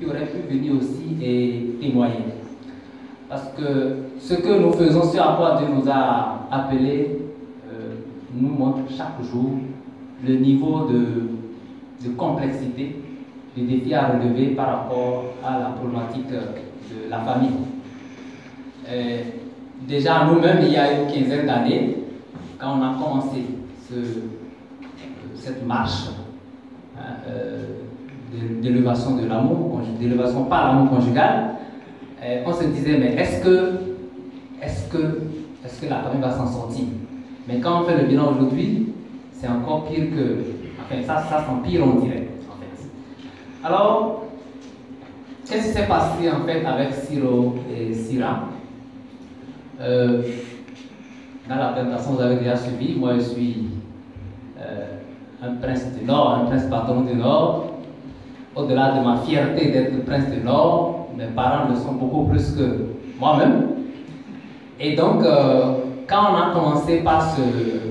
qui auraient pu venir aussi et témoigner. Parce que ce que nous faisons, ce à quoi Dieu nous a appelés, nous montre chaque jour le niveau de complexité, des défis à relever par rapport à la problématique de la famille. Déjà nous-mêmes, il y a une quinzaine d'années, quand on a commencé cette marche d'élévation de l'amour, d'élévation par l'amour conjugal, on se disait, mais est-ce que la famille va s'en sortir? Mais quand on fait le bilan aujourd'hui, c'est encore pire que... Enfin, ça s'empire, on dirait, en fait. Alors, qu'est-ce qui s'est passé, en fait, avec Ciro et Sira? Dans la présentation, vous avez déjà suivi. Moi, je suis un prince du Nord, un prince patron du Nord. Au-delà de ma fierté d'être prince du Nord, mes parents le sont beaucoup plus que moi-même. Et donc, quand on a commencé par se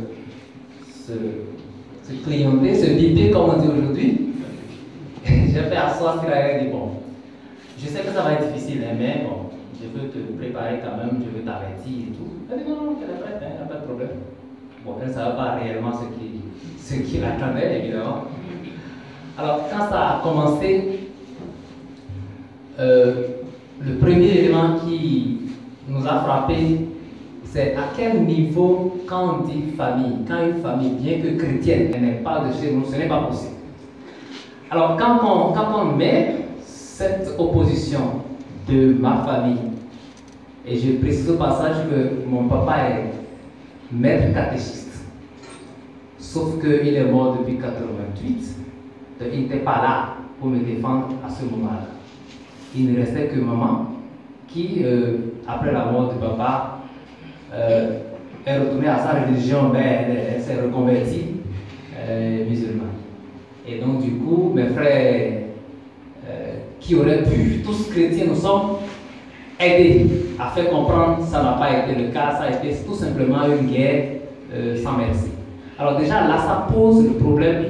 clienter, se biper, comme on dit aujourd'hui, j'ai fait asseoir Sira et dit, bon, je sais que ça va être difficile, mais bon, je veux te préparer quand même, je veux t'avertir et tout. Elle dit, non, elle est prête, il n'y a pas de problème. Bon, elle ne savait pas réellement ce qui l'attendait, évidemment. Alors, quand ça a commencé, le premier élément qui nous a frappé, c'est à quel niveau, quand on dit famille, quand une famille, bien que chrétienne, elle n'est pas de chez nous, ce n'est pas possible. Alors, quand on met cette opposition de ma famille, et je précise au passage que mon papa est maître catéchiste, sauf qu'il est mort depuis 88, donc il n'était pas là pour me défendre à ce moment-là. Il ne restait que maman qui, après la mort de papa, est retournée à sa religion, mais elle s'est reconvertie musulmane. Et donc du coup, mes frères qui auraient pu, tous chrétiens nous sommes, aider à faire comprendre que ça n'a pas été le cas, ça a été tout simplement une guerre sans merci. Alors déjà là, ça pose le problème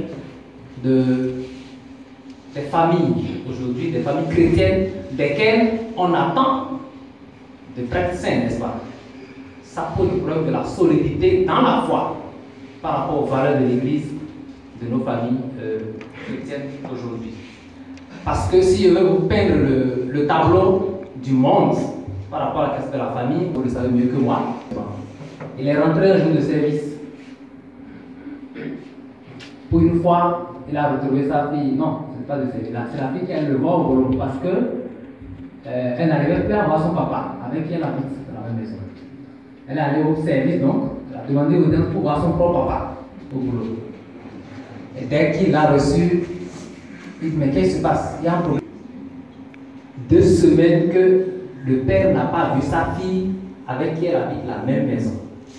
des familles aujourd'hui, des familles chrétiennes, desquelles on attend de prêtres saints, n'est-ce pas? Ça pose le problème de la solidité dans la foi par rapport aux valeurs de l'Église, de nos familles chrétiennes aujourd'hui. Parce que si je veux vous peindre le tableau du monde par rapport à la question de la famille, vous le savez mieux que moi, il est rentré un jour de service. Pour une fois, il a retrouvé sa fille. Non, ce n'est pas de service. C'est la fille qui a le voir au boulot parce qu'elle n'arrivait plus à voir son papa, avec qui elle habite dans la même maison. Elle est allée au service, donc, elle a demandé aux audience pour voir son propre papa au boulot. Et dès qu'il l'a reçu, il dit, mais qu'est-ce qui se passe? Il y a un problème. 2 semaines que le père n'a pas vu sa fille avec qui elle habite la même maison.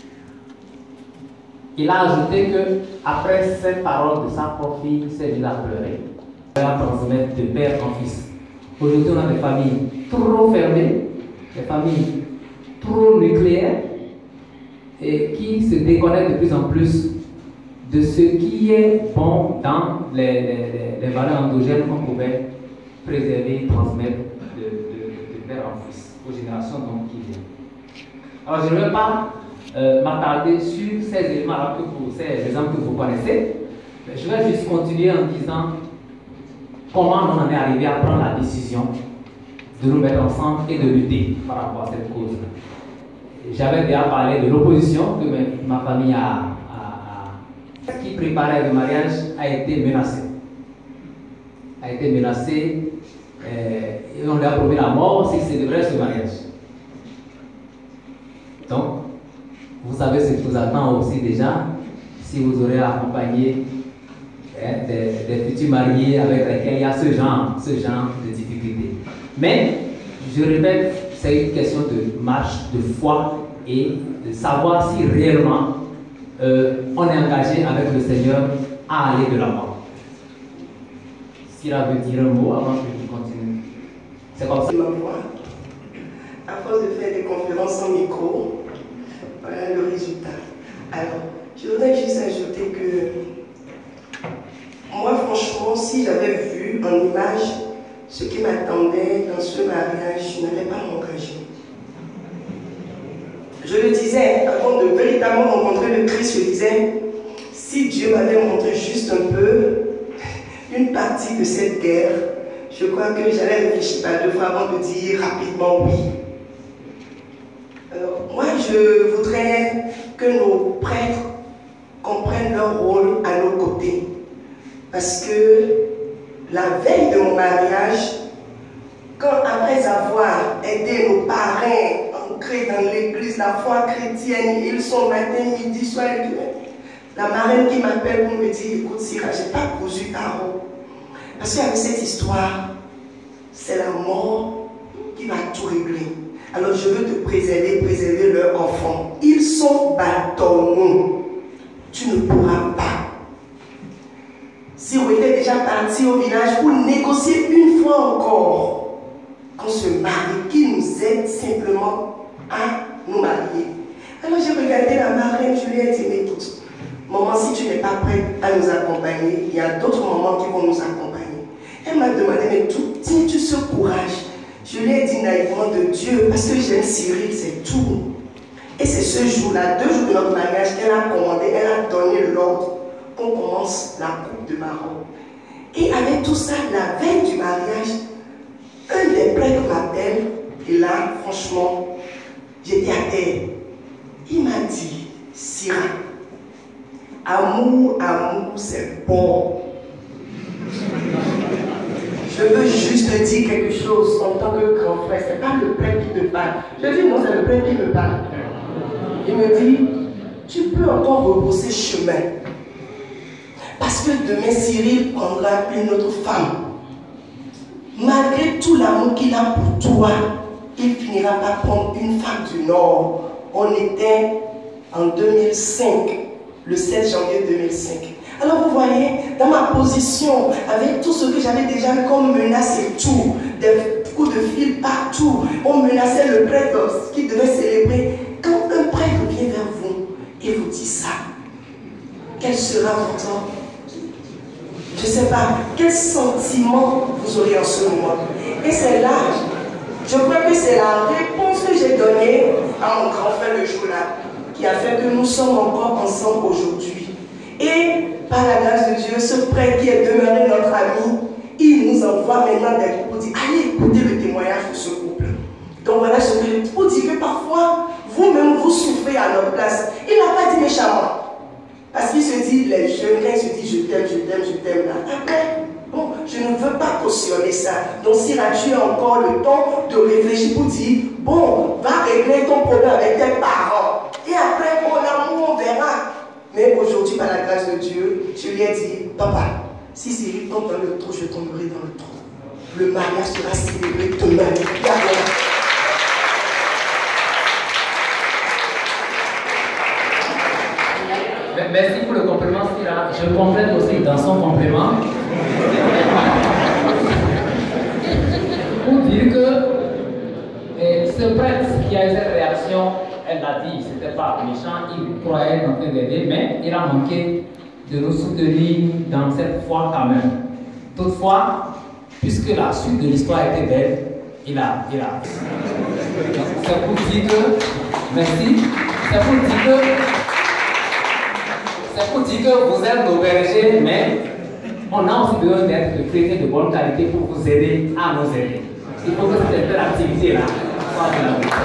Il a ajouté que après cette parole de sa propre fille, il s'est mis à pleurer. Elle va transmettre de père en fils. Aujourd'hui, on a des familles trop fermées, des familles trop nucléaires et qui se déconnectent de plus en plus de ce qui est bon dans les valeurs endogènes qu'on pouvait préserver et transmettre de père en fils aux générations donc, qui viennent. Alors, je ne vais pas m'attarder sur ces éléments ces exemples que vous connaissez. Mais je vais juste continuer en disant comment on en est arrivé à prendre la décision de nous mettre ensemble et de lutter par rapport à cette cause. J'avais déjà parlé de l'opposition que ma famille qui préparait le mariage a été menacé. Et on lui a promis la mort s'il célébrait ce mariage. Donc, vous savez ce qui vous attend aussi déjà si vous aurez accompagné des futurs mariés avec lesquels il y a ce genre de difficultés. Mais, je répète, c'est une question de marche, de foi et de savoir si réellement on est engagé avec le Seigneur à aller de l'avant. Sira veut dire un mot avant que je continue. C'est comme ça. Ma voix, à force de faire des conférences sans micro, voilà le résultat. Alors, je voudrais juste ajouter que moi, franchement, si j'avais vu en image ce qui m'attendait dans ce mariage n'allait pas m'engager. Je le disais, avant de véritablement rencontrer le Christ, je disais, si Dieu m'avait montré juste un peu une partie de cette guerre, je crois que j'allais réfléchir par 2 fois avant de dire rapidement oui. Alors, moi, je voudrais que nos prêtres comprennent leur rôle à nos côtés. Parce que la veille de mon mariage, quand après avoir aidé nos parrains ancrés dans l'église, la foi chrétienne, ils sont matin, midi, soir, la marraine qui m'appelle pour me dire, écoute Sira, je n'ai pas cousu ta robe. Parce qu'avec cette histoire, c'est la mort qui va tout régler. Alors je veux te préserver leurs enfants. Ils sont bâtonnaux. Tu ne pourras pas. Si on était déjà parti au village pour négocier une fois encore qu'on se marie, qui nous aide simplement à nous marier. Alors j'ai regardé la marraine, je lui ai dit, mais écoute, maman, si tu n'es pas prête à nous accompagner, il y a d'autres mamans qui vont nous accompagner. Elle m'a demandé, mais tiens-tu ce courage? Je lui ai dit naïvement de Dieu, parce que j'aime Cyril, c'est tout. Et c'est ce jour-là, 2 jours de notre mariage, qu'elle a commandé, elle a donné l'ordre qu'on commence la coupe de marron. Et avec tout ça, la veille du mariage, un des prêtres m'appelle, et là, franchement, j'étais à terre. Il m'a dit, Sira, amour, c'est bon. Je veux juste te dire quelque chose en tant que grand frère. Ce n'est pas le prêtre qui te parle. Je dis non, c'est le prêtre qui me parle. Il me dit, tu peux encore repousser chemin. Parce que demain, Cyril prendra une autre femme. Malgré tout l'amour qu'il a pour toi, il finira par prendre une femme du Nord. On était en 2005, le 16 janvier 2005. Alors vous voyez, dans ma position, avec tout ce que j'avais déjà comme menace et tout, des coups de fil partout, on menaçait le prêtre qui devait célébrer. Quand un prêtre vient vers vous et vous dit ça, quel sera votre, je ne sais pas, quel sentiment vous aurez en ce moment? Et c'est là, je crois que c'est la réponse que j'ai donnée à mon grand frère le jour-là, qui a fait que nous sommes encore ensemble aujourd'hui. Et par la grâce de Dieu, ce prêtre qui est demeuré notre ami, il nous envoie maintenant des groupes pour dire, allez écouter le témoignage de ce couple. Donc voilà ce que je vous dis, que parfois, vous-même, vous souffrez à notre place. Il n'a pas dit méchamment. Parce qu'il se dit, les jeunes, quand il se dit, je t'aime, là. Après, bon, je ne veux pas cautionner ça. Donc si là, tu as encore le temps de réfléchir pour dire, bon, va régler ton problème avec tes parents. Et après, mon amour, on verra. Mais aujourd'hui, par la grâce de Dieu, je lui ai dit, papa, si Cyril tombe dans le trou, je tomberai dans le trou. Le mariage sera célébré demain. Merci pour le compliment, Sira. Je complète aussi dans son compliment. Pour dire que ce prêtre qui a eu cette réaction, elle l'a dit, c'était pas méchant, il croyait dans notre aider, mais il a manqué de nous soutenir dans cette foi quand même. Toutefois, puisque la suite de l'histoire était belle, il a. C'est pour dire que, merci, c'est pour dire que vous êtes nos bergers, mais on a aussi besoin d'être de chrétiens de bonne qualité pour vous aider à nous aider. Il faut que cette activité-là soit de la vie.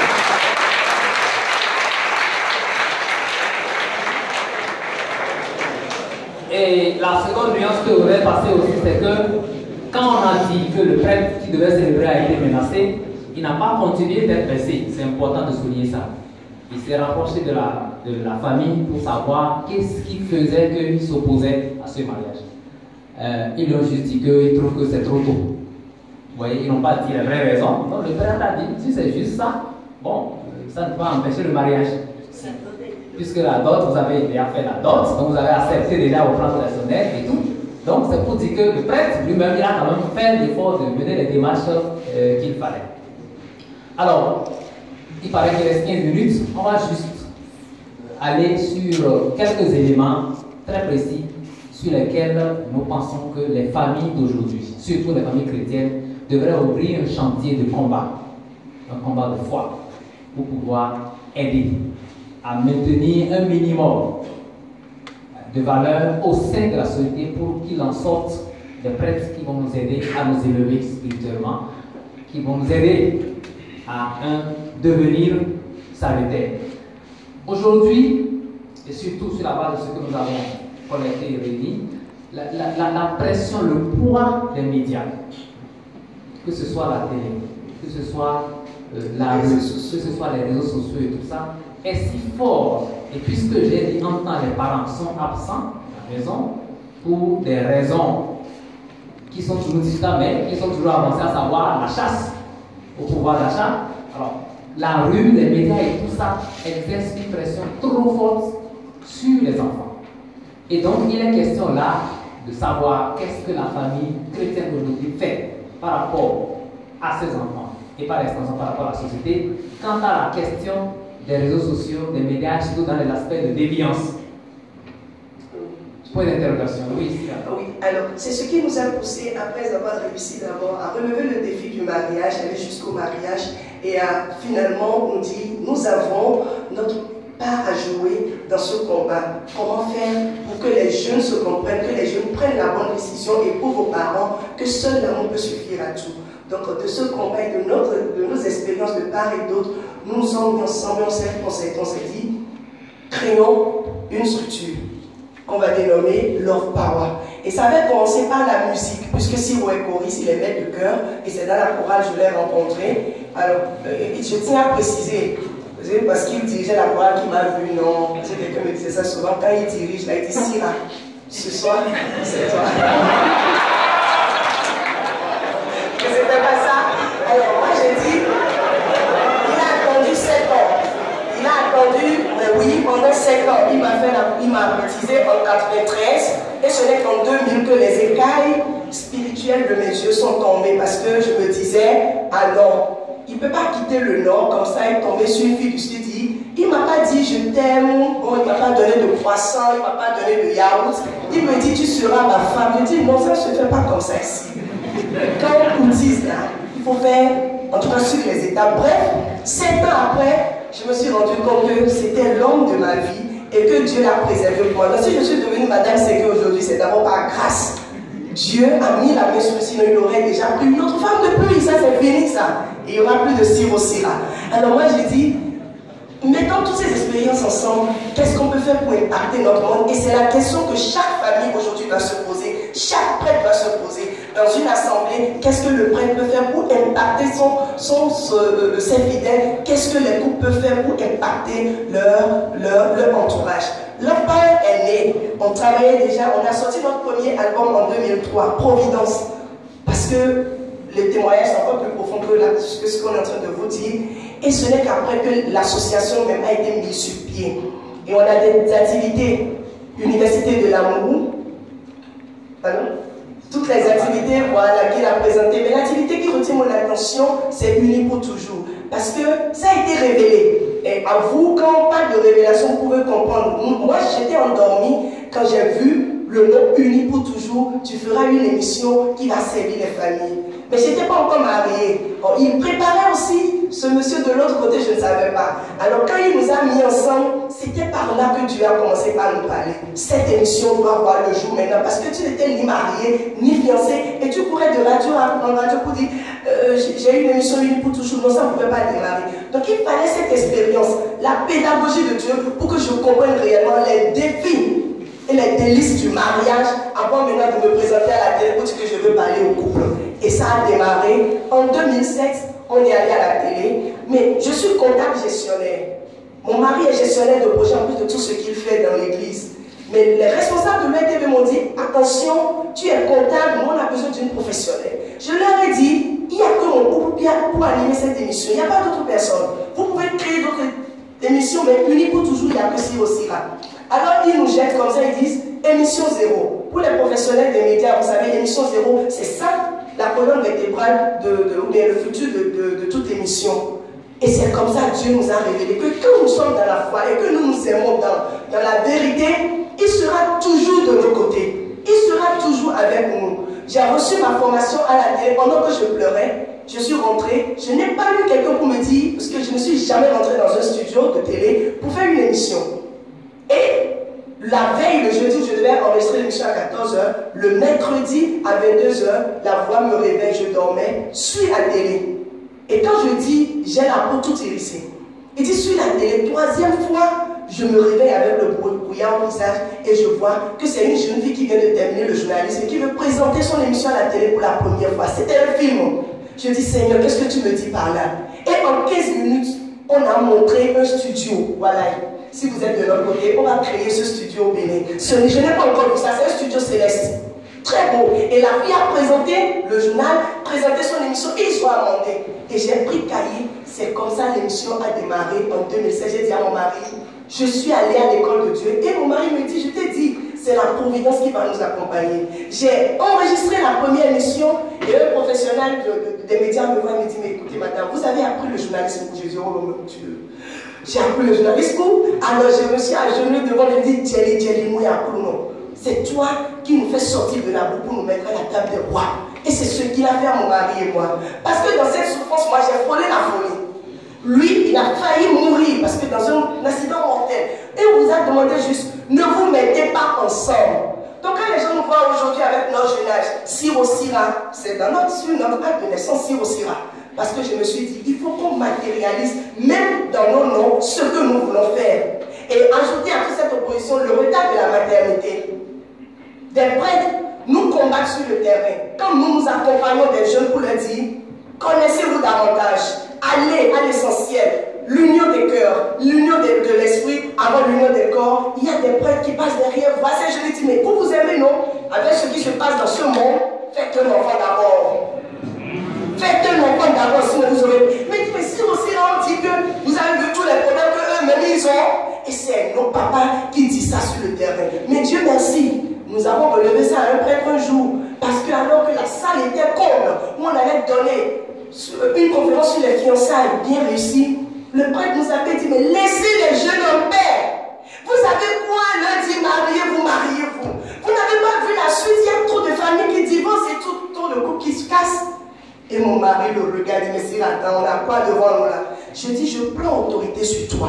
Et la seconde nuance que je voudrais passer aussi, c'est que quand on a dit que le prêtre qui devait célébrer a été menacé, il n'a pas continué d'être blessé. C'est important de souligner ça. Il s'est rapproché de la famille pour savoir qu'est-ce qui faisait qu'il s'opposait à ce mariage. Ils lui ont juste dit qu'ils trouvent que c'est trop tôt. Vous voyez, ils n'ont pas dit la vraie raison. Donc le prêtre a dit, si c'est juste ça, bon, ça ne peut pas empêcher le mariage. Puisque la dot, vous avez déjà fait la dot, donc vous avez accepté déjà vos plans personnels et tout. Donc c'est pour dire que le prêtre lui-même, il a quand même fait l'effort de mener les démarches qu'il fallait. Alors, il paraît qu'il reste 15 minutes, on va juste aller sur quelques éléments très précis sur lesquels nous pensons que les familles d'aujourd'hui, surtout les familles chrétiennes, devraient ouvrir un chantier de combat, un combat de foi, pour pouvoir aider à maintenir un minimum de valeurs au sein de la société pour qu'il en sorte des prêtres qui vont nous aider à nous élever spirituellement, qui vont nous aider à un devenir salutaire. Aujourd'hui, et surtout sur la base de ce que nous avons collecté et réuni, la pression, le poids des médias, que ce soit la télé, que ce soit la rue, que ce soit les réseaux sociaux et tout ça, est si fort. Et puisque j'ai dit en temps les parents sont absents à la maison pour des raisons qui sont toujours discutables, mais qui sont toujours avancées, à savoir la chasse au pouvoir d'achat. Alors, la rue, les médias et tout ça exercent une pression trop forte sur les enfants. Et donc, il est question là de savoir qu'est-ce que la famille chrétienne d'aujourd'hui fait par rapport à ses enfants et par extension par rapport à la société quant à la question des réseaux sociaux, des médias, surtout dans les aspects de déviance. Point d'interrogation, oui. Oui, alors c'est ce qui nous a poussé, après avoir réussi d'abord à relever le défi du mariage, aller jusqu'au mariage et à finalement on dit nous avons notre part à jouer dans ce combat. Comment faire pour que les jeunes se comprennent, que les jeunes prennent la bonne décision et pour vos parents que seul l'amour peut suffire à tout. Donc de ce combat et de nos expériences de part et d'autre, nous nous sommes mis ensemble, on s'est dit, créons une structure qu'on va dénommer Love Power. Et ça va commencer par la musique, puisque Siro est choriste, il est maître de chœur, et c'est dans la chorale que je l'ai rencontré. Alors, je tiens à préciser, parce qu'il dirigeait la chorale qui m'a vu, non, parce que quelqu'un me disait ça souvent, quand il dirige, là, il dit Sira, ce soir, c'est toi. Que c'était pas ça. Alors, moi, j'ai dit, il a attendu 7 ans. Il a attendu, oui, pendant 5 ans. Il m'a baptisé en 93 et ce n'est qu'en 2000 que les écailles spirituelles de mes yeux sont tombées parce que je me disais, ah non, il ne peut pas quitter le Nord comme ça et tomber sur une fille du Sud. Il ne m'a pas dit je t'aime, bon, il ne m'a pas donné de croissant, il ne m'a pas donné de yaourt. Il me dit tu seras ma femme. Je dis non, ça ne se fait pas comme ça ici. Quand on nous dit là, il faut faire, en tout cas sur les étapes. Bref, 7 ans après, je me suis rendu compte que c'était l'homme de ma vie et que Dieu l'a préservé pour moi. Donc si je suis devenue Madame Ségué aujourd'hui, c'est d'abord par grâce. Dieu a mis la main sur le sinon il aurait déjà pris une autre femme de plus. Ça c'est fini ça. Et il n'y aura plus de Siro Sira. Alors moi j'ai dit, mettons toutes ces expériences ensemble, qu'est-ce qu'on peut faire pour impacter notre monde? Et c'est la question que chaque famille aujourd'hui doit se poser, chaque prêtre doit se poser. Dans une assemblée, qu'est-ce que le prêtre peut faire pour impacter ses fidèles? Qu'est-ce que les couples peuvent faire pour impacter leur entourage? Leur père est né, on travaillait déjà, on a sorti notre premier album en 2003, Providence, parce que les témoignages sont encore plus profonds que ce qu'on est en train de vous dire. Et ce n'est qu'après que l'association même a été mise sur pied. Et on a des activités, Université de l'amour, toutes les activités voilà, qu'il a présentées. Mais l'activité qui retient mon attention, c'est Unis pour toujours. Parce que ça a été révélé. Et à vous, quand on parle de révélation, vous pouvez comprendre. Moi, j'étais endormie quand j'ai vu le nom Unis pour toujours. Tu feras une émission qui va servir les familles. Mais je n'étais pas encore mariée. Bon, il préparait aussi ce monsieur de l'autre côté, je ne savais pas. Alors quand il nous a mis ensemble, c'était par là que Dieu a commencé par nous parler. Cette émission doit voir le jour maintenant parce que tu n'étais ni mariée, ni fiancée. Et tu courais de radio en radio pour dire j'ai une émission Unis pour toujours. Non, ça ne pouvait pas démarrer. Donc il fallait cette expérience, la pédagogie de Dieu pour que je comprenne réellement les défis et les délices du mariage avant maintenant de me présenter à la télé pour dire que je veux parler au couple. Et ça a démarré en 2007, on est allé à la télé, mais je suis comptable gestionnaire. Mon mari est gestionnaire de projet en plus de tout ce qu'il fait dans l'église. Mais les responsables de l'ETV m'ont dit, attention, tu es comptable, nous on a besoin d'une professionnelle. Je leur ai dit, il n'y a que mon couple pour animer cette émission, il n'y a pas d'autres personnes. Vous pouvez créer d'autres émissions, mais Unis pour toujours, il n'y a que Siro Sira. Alors ils nous jettent comme ça, ils disent émission zéro. Pour les professionnels des médias, vous savez, émission zéro, c'est ça la colonne vertébrale ou bien le futur de toute émission. Et c'est comme ça que Dieu nous a révélé que quand nous sommes dans la foi et que nous nous aimons dans la vérité, il sera toujours de nos côtés. Il sera toujours avec nous. J'ai reçu ma formation à la télé pendant que je pleurais. Je suis rentrée. Je n'ai pas eu quelqu'un pour me dire, parce que je ne suis jamais rentrée dans un studio de télé pour faire une émission. Et la veille, le jeudi, je devais enregistrer l'émission à 14 h. Le mercredi, à 22 h, la voix me réveille, je dormais, suis la télé. Et quand je dis, j'ai la peau toute hérissée, il dit, suis la télé, troisième fois, je me réveille avec le brouillard au visage et je vois que c'est une jeune fille qui vient de terminer le journalisme et qui veut présenter son émission à la télé pour la première fois. C'était un film. Je dis, Seigneur, qu'est-ce que tu me dis par là? Et en 15 minutes, on a montré un studio. Voilà. Si vous êtes de l'autre côté, on va créer ce studio au Bénin. Je n'ai pas encore vu ça, c'est un studio céleste. Très beau. Et la fille a présenté le journal, présenté son émission et ils ont amendé. Et j'ai pris cahier. C'est comme ça l'émission a démarré en 2016. J'ai dit à mon mari, je suis allée à l'école de Dieu. Et mon mari me dit, je t'ai dit, c'est la providence qui va nous accompagner. J'ai enregistré la première émission et un professionnel des médias me voit et me dit, mais écoutez madame, vous avez appris le journalisme? Je dis, oh mon Dieu. J'ai appris le journalisme. Alors je me suis agenouillée devant lui et dit, Djeli, moi, non. C'est toi qui nous fais sortir de la boue pour nous mettre à la table des rois. Et c'est ce qu'il a fait à mon mari et moi. Parce que dans cette souffrance, moi, j'ai frôlé la folie. Lui, il a failli mourir parce que dans un accident mortel. Et on vous a demandé juste, ne vous mettez pas ensemble. Donc quand les gens nous voient aujourd'hui avec notre jeune âge, Sirocira, c'est dans notre acte de naissance Sirocira. Parce que je me suis dit, il faut qu'on matérialise, même dans nos noms, ce que nous voulons faire. Et ajouter à toute cette opposition le retard de la maternité. Des prêtres nous combattent sur le terrain. Quand nous nous accompagnons des jeunes pour leur dire, connaissez-vous davantage, allez à l'essentiel, l'union des cœurs, l'union de l'esprit avant l'union des corps. Il y a des prêtres qui passent derrière. Voici, je lui dis, mais pour vous aimer, non? Avec ce qui se passe dans ce monde, faites un enfant d'abord. Faites un enfant d'abord, sinon vous aurez. Mais si aussi on dit que vous avez vu tous les problèmes qu'eux-mêmes ils ont, et c'est nos papas qui disent ça sur le terrain. Mais Dieu merci, nous avons relevé ça à un prêtre un jour, parce que alors que la salle était comble, où on allait donner une conférence sur les fiançailles bien réussie, le prêtre nous avait dit, mais laissez les jeunes en paix. Vous savez quoi, lundi, mariez-vous, mariez-vous. Vous n'avez pas vu la suite, il y a trop de familles qui divorcent et trop de couples qui se cassent. Et mon mari le regarde, mais c'est là, on a quoi devant nous là? Je dis, je prends autorité sur toi.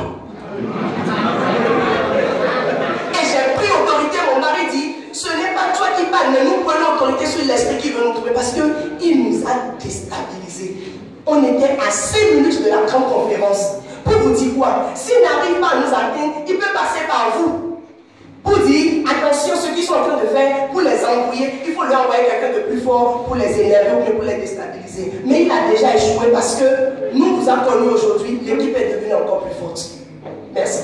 Et j'ai pris autorité, mon mari dit, ce n'est pas toi qui parles, mais nous prenons autorité sur l'esprit qui veut nous trouver parce qu'il nous a déstabilisés. On était à 5 minutes de la grande conférence. Pour vous dire quoi? S'il n'arrive pas à nous atteindre, il peut passer par vous. Pour dire, attention, ceux qui sont en train de faire, pour les embrouiller, il faut leur envoyer quelqu'un de plus fort pour les énerver ou pour les déstabiliser. Mais il a déjà échoué parce que nous vous avons connus aujourd'hui, l'équipe est devenue encore plus forte. Merci.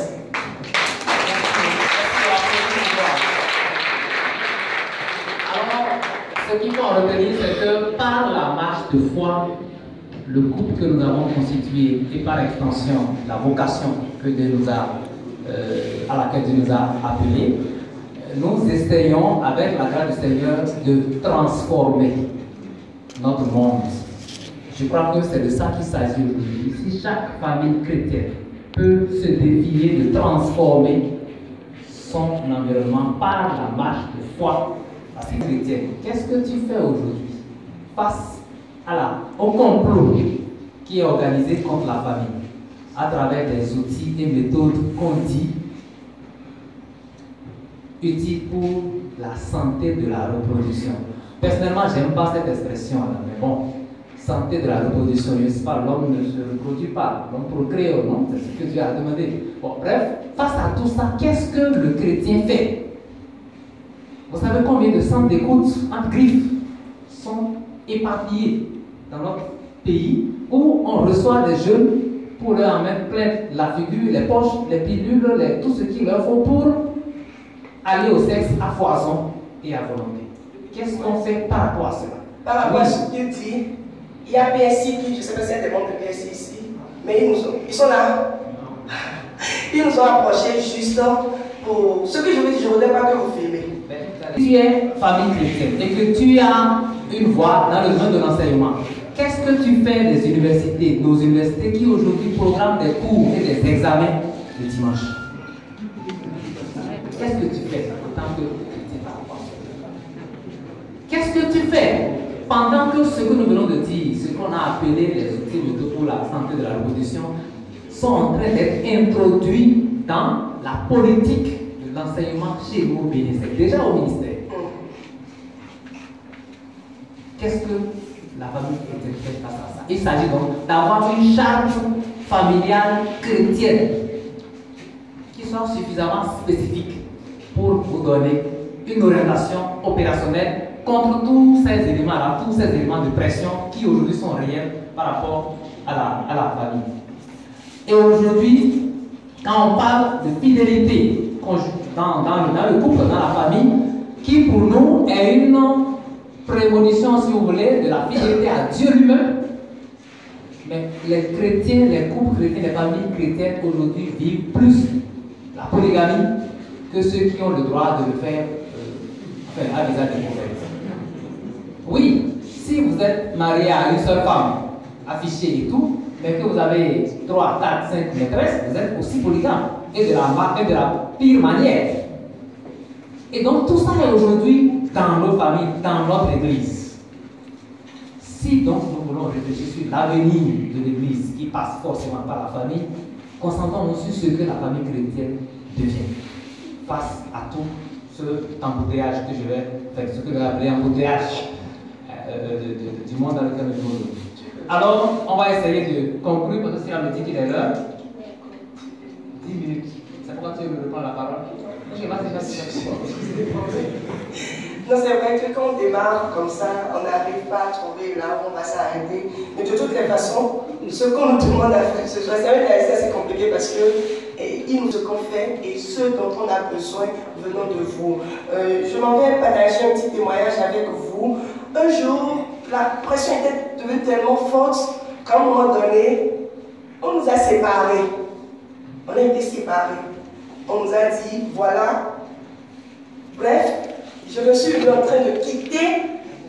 Alors, ce qu'il faut en retenir, c'est que par la marche de foi, le couple que nous avons constitué et par extension la vocation que Dieu nous a à laquelle Dieu nous a appelés, nous essayons avec la grâce du Seigneur de transformer notre monde. Je crois que c'est de ça qu'il s'agit aujourd'hui. Si chaque famille chrétienne peut se défier de transformer son environnement par la marche de foi chrétienne, qu'est-ce que tu fais aujourd'hui face au complot qui est organisé contre la famille à travers des outils et méthodes qu'on dit utiles pour la santé de la reproduction? Personnellement, je n'aime pas cette expression-là, mais bon, santé de la reproduction, je ne sais pas, l'homme ne se reproduit pas, l'homme procrée, non? C'est ce que Dieu a demandé. Bon, bref, face à tout ça, qu'est-ce que le chrétien fait? Vous savez combien de centres d'écoute en griffes sont éparpillés dans notre pays où on reçoit des jeunes pour leur en mettre plein la figure, les poches, les pilules, tout ce qu'il leur faut pour aller au sexe à foison et à volonté. Qu'est-ce qu'on fait par rapport à cela? Par rapport à ce qu'il dit, il y a PSI qui, je ne sais pas si c'est des membres de PSI ici, mais ils sont là. Ils nous ont approchés juste pour... Ce que je veux dire, je ne voudrais pas que vous filmez. Tu es famille chrétienne et que tu as une voix dans le domaine de l'enseignement. Qu'est-ce que tu fais des universités, nos universités qui aujourd'hui programment des cours et des examens le dimanche? Qu'est-ce que tu fais en tant que chrétien par rapport à ça? fait, pendant que ce que nous venons de dire, ce qu'on a appelé les outils pour la santé de la reproduction, sont en train d'être introduits dans la politique de l'enseignement chez nous au Bénin, déjà au ministère. Qu'est-ce que la famille chrétienne fait face à ça? Il s'agit donc d'avoir une charte familiale chrétienne qui soit suffisamment spécifique pour vous donner une orientation opérationnelle contre tous ces éléments-là, tous ces éléments de pression qui aujourd'hui sont réels par rapport à la famille. Et aujourd'hui, quand on parle de fidélité dans le couple, dans la famille, qui pour nous est une prémonition, si vous voulez, de la fidélité à Dieu lui-même, mais les chrétiens, les couples chrétiens, les familles chrétiennes aujourd'hui vivent plus la polygamie que ceux qui ont le droit de le faire à visage des prophètes. Oui, si vous êtes marié à une seule femme, affichée et tout, mais que vous avez 3, 4, 5 maîtresses, vous êtes aussi polygame, et de la pire manière. Et donc tout ça est aujourd'hui dans nos familles, dans notre église. Si donc nous voulons réfléchir sur l'avenir de l'église qui passe forcément par la famille, concentrons-nous sur ce que la famille chrétienne devient face à tout ce embouteillage que je vais faire, ce que je vais appeler embouteillage du monde dans lequel nous vivons. Alors, on va essayer de conclure parce que si on me dit qu'il est l'heure, 10 minutes. C'est pourquoi tu veux me reprendre la parole? Je sais pas si j'ai Non, c'est vrai que quand on démarre comme ça, on n'arrive pas à trouver là où on va s'arrêter. Mais de toutes les façons, ce qu'on nous demande à faire ce soir, c'est assez compliqué parce que il nous ce qu'on fait et ce dont on a besoin venant de vous. Je m'en vais partager un petit témoignage avec vous. Un jour, la pression était devenue tellement forte qu'à un moment donné, on nous a séparés. On a été séparés. On nous a dit, voilà. Bref, je me suis en train de quitter.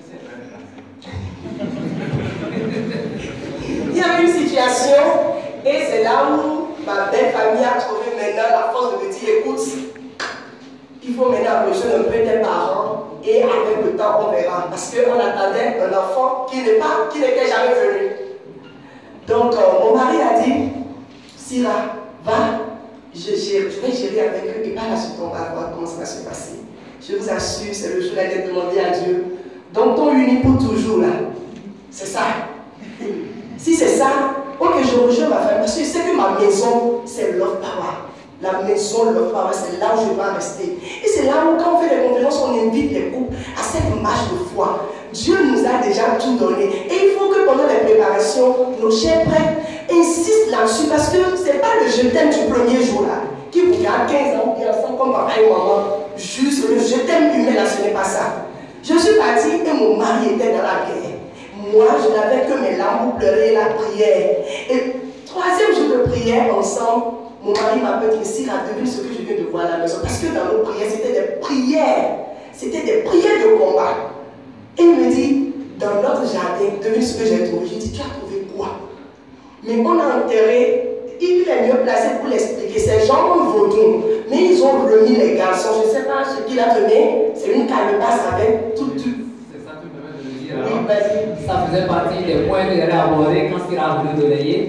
Il y avait une situation et c'est là où ma belle famille a trouvé maintenant la force de me dire, écoute, il faut maintenant approcher un peu tes parents et avec le temps on verra. Parce qu'on attendait un enfant qui n'était jamais venu. Donc mon mari a dit, Sira, va, je vais gérer avec eux et par la suite on va voir comment ça va se passer. Je vous assure, c'est le jour d'aller demander à Dieu. Donc ton uni pour toujours là, c'est ça. Si c'est ça, ok, je rejoins ma famille parce que je sais que ma maison, c'est Love Power. La maison Love Power, c'est là où je vais rester. Et c'est là où, quand on fait des conférences, on invite les couples à cette marche de foi. Dieu nous a déjà tout donné. Et il faut que pendant les préparations, nos chers prêtres insistent là-dessus parce que ce n'est pas le je t'aime du premier jour là, qui vous garde 15 ans, et ensemble comme papa et maman. Juste le je t'aime humain là, ce n'est pas ça. Je suis partie et mon mari était dans la guerre. Moi, je n'avais que mes larmes pour pleurer la prière. Et troisième jour de prière ensemble, mon mari m'appelle et Sira, devine ce que je viens de voir à la maison. Parce que dans nos prières, c'était des prières. C'était des prières de combat. Et il me dit, dans notre jardin, devine ce que j'ai trouvé. Je dis, tu as trouvé quoi? Mais on a enterré, il est mieux placé pour l'expliquer. Ces gens ont vaudou, mais ils ont remis les garçons. Je ne sais pas ce qu'il a donné. C'est une calebasse avec tout. C'est ça que tu me permets de le dire. Oui, vas-y. Ça faisait partie des points que j'allais aborder quand il a voulu relayer.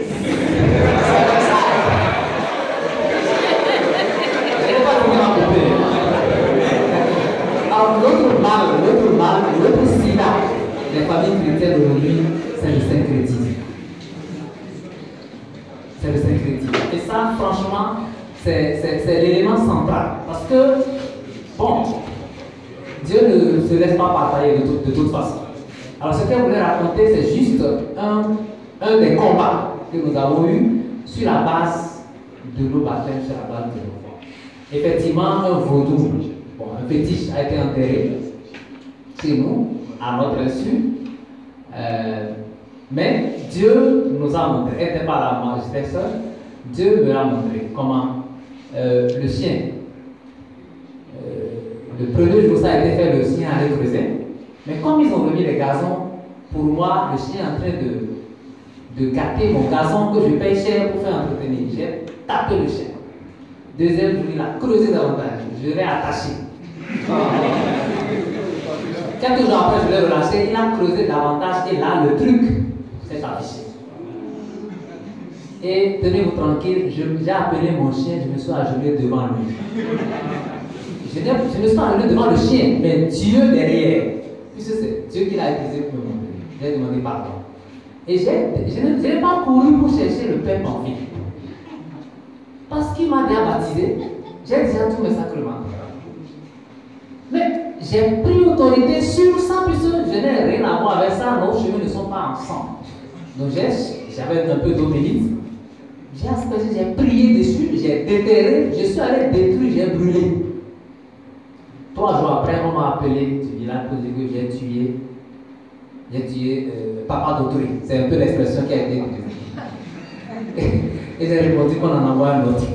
Alors, l'autre sida des familles chrétiennes aujourd'hui, c'est le syncrétisme. C'est le syncrétisme. Et ça, franchement, c'est l'élément central. Parce que, bon, Dieu ne se laisse pas partager de toute façon. Alors, ce qu'elle voulait raconter, c'est juste un des combats que nous avons eus sur la base de nos baptêmes, sur la base de nos foi. Effectivement, un vaudou, bon, un fétiche a été enterré chez nous, à notre insu. Mais Dieu nous a montré, elle n'était pas là, moi j'étais seul, Dieu me l'a montré comment le chien, le premier jour ça a été fait, le chien allait creuser. Mais comme ils ont remis les gazons, pour moi, le chien est en train de gâter mon gazon que je paye cher pour faire entretenir. J'ai tapé le chien. Deuxième jour, il a creusé davantage. Je l'ai attaché. Quelques jours après, je l'ai relâché, il a creusé davantage et là, le truc s'est affiché. Et tenez-vous tranquille, j'ai appelé mon chien, je me suis agenouillé devant lui. Je me suis agenouillé devant le chien, mais Dieu derrière. Puisque c'est Dieu qui l'a utilisé pour me montrer. J'ai demandé pardon. Et je n'ai pas couru pour chercher le Père Pamphile. Parce qu'il m'a déjà baptisé, j'ai déjà tous mes sacrements. Mais j'ai pris autorité sur ça, puisque je n'ai rien à voir avec ça, nos chemins ne sont pas ensemble. Donc j'avais un peu d'eau bénite. J'ai aspergé, j'ai prié dessus, j'ai déterré, je suis allé détruire, j'ai brûlé. 3 jours après, on m'a appelé du village pour dire que j'ai tué papa d'autrui. C'est un peu l'expression qui a été utilisée. Et j'ai répondu qu'on en envoie un autre.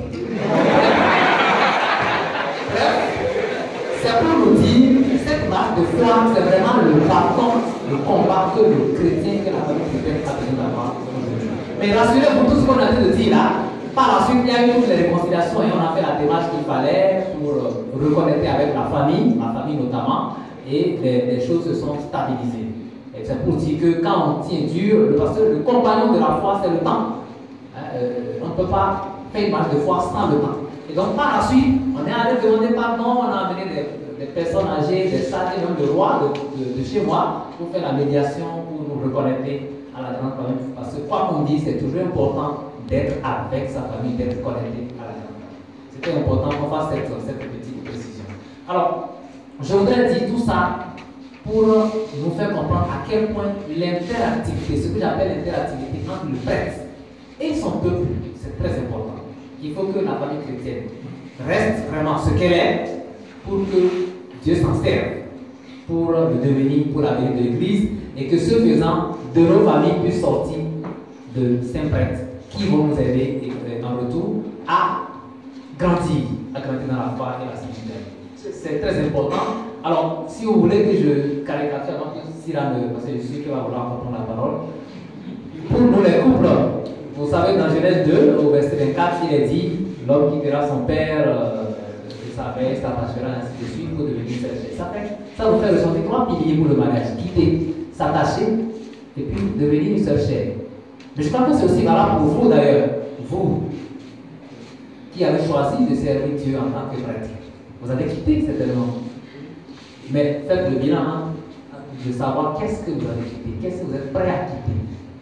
C'est pour nous dire, cette marque de foi, c'est vraiment le bâton, le combat que le chrétien, que la famille chrétienne a besoin d'avoir. Mais rassurez-vous, tout ce qu'on a dit de dire là, par la suite, il y a eu toutes les réconciliations et on a fait la démarche qu'il fallait pour reconnecter avec la famille notamment, et les choses se sont stabilisées. Et c'est pour dire que quand on tient dur, le compagnon de la foi, c'est le temps. On ne peut pas faire une marche de foi sans le temps. Et donc par la suite, on est allé demander pardon, on a amené des personnes âgées, des sages, et même le roi de chez moi, pour faire la médiation, pour nous reconnecter à la grande famille. Parce que quoi qu'on dise, c'est toujours important d'être avec sa famille, d'être connecté à la grande famille. C'était important qu'on fasse cette petite précision. Alors, je voudrais dire tout ça pour nous faire comprendre à quel point l'interactivité, ce que j'appelle l'interactivité entre le prêtre et son peuple, c'est très important. Il faut que la famille chrétienne reste vraiment ce qu'elle est pour que Dieu s'en serve pour le devenir, pour l'avenir de l'Église, et que ce faisant, de nos familles puissent sortir de saints prêtres qui vont nous aider en retour à grandir dans la foi et la spiritualité. C'est très important. Alors, si vous voulez que je caricature, parce que je suis qui va vouloir prendre la parole, pour nous les couples, vous savez, dans Genèse 2, au verset 24, il est dit, l'homme quittera son père, sa mère, s'attachera, ainsi de suite, pour devenir chercher. Ça vous fait ressentir 3 piliers pour le mariage. Quitter, s'attacher, et puis devenir une seule chair. Mais je crois que c'est aussi valable pour vous d'ailleurs, vous, qui avez choisi de servir Dieu en tant que prêtre. Vous avez quitté certainement. Mais faites le bilan de savoir qu'est-ce que vous avez quitté, qu'est-ce que vous êtes prêt à quitter.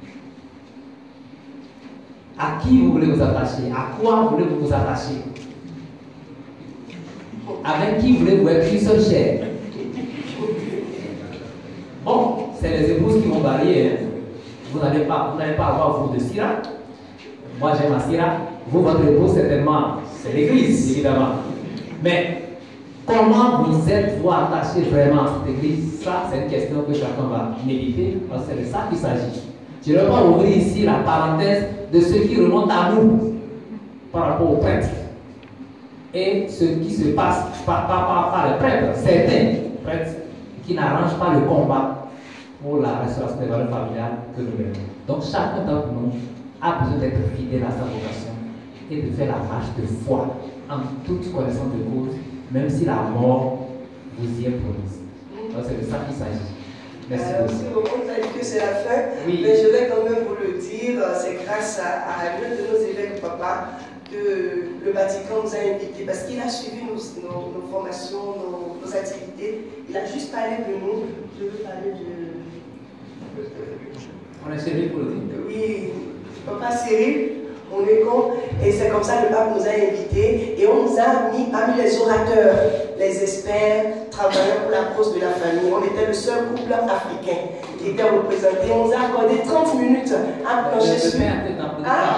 À qui vous voulez vous attacher? À quoi voulez-vous vous attacher? Avec qui voulez-vous être une seule chair? Bon, c'est les épouses qui vont varier. Hein. Vous n'allez pas avoir vous de Syrah. Moi j'aime la Syrah. Vous, votre épouse, certainement, c'est l'église, évidemment. Mais comment vous êtes-vous attaché vraiment à cette église? Ça, c'est une question que chacun va méditer, parce que c'est de ça qu'il s'agit. Je ne vais pas ouvrir ici la parenthèse de ce qui remonte à nous par rapport aux prêtres et ce qui se passe par les prêtres, certains prêtres qui n'arrangent pas le combat pour la restauration des valeurs familiales que nous menons. Donc chacun d'entre nous a besoin d'être fidèle à sa vocation et de faire la marche de foi en toute connaissance de cause, même si la mort vous y est promise. Donc c'est de ça qu'il s'agit. Merci beaucoup. On a dit que c'est la fin, oui. Mais je vais quand même vous le dire, c'est grâce à l'un de nos évêques, papa, que le Vatican nous a invités, parce qu'il a suivi nos formations, nos activités. Il a juste parlé de nous. Je veux parler de... On est chez lui pour le dire. Oui, papa Cyril, on est con, et c'est comme ça que le pape nous a invités, et on nous a mis parmi les orateurs, les experts, travaillant pour la cause de la famille. On était le seul couple africain qui était représenté. On nous a accordé 30 minutes à plancher sur... Ah,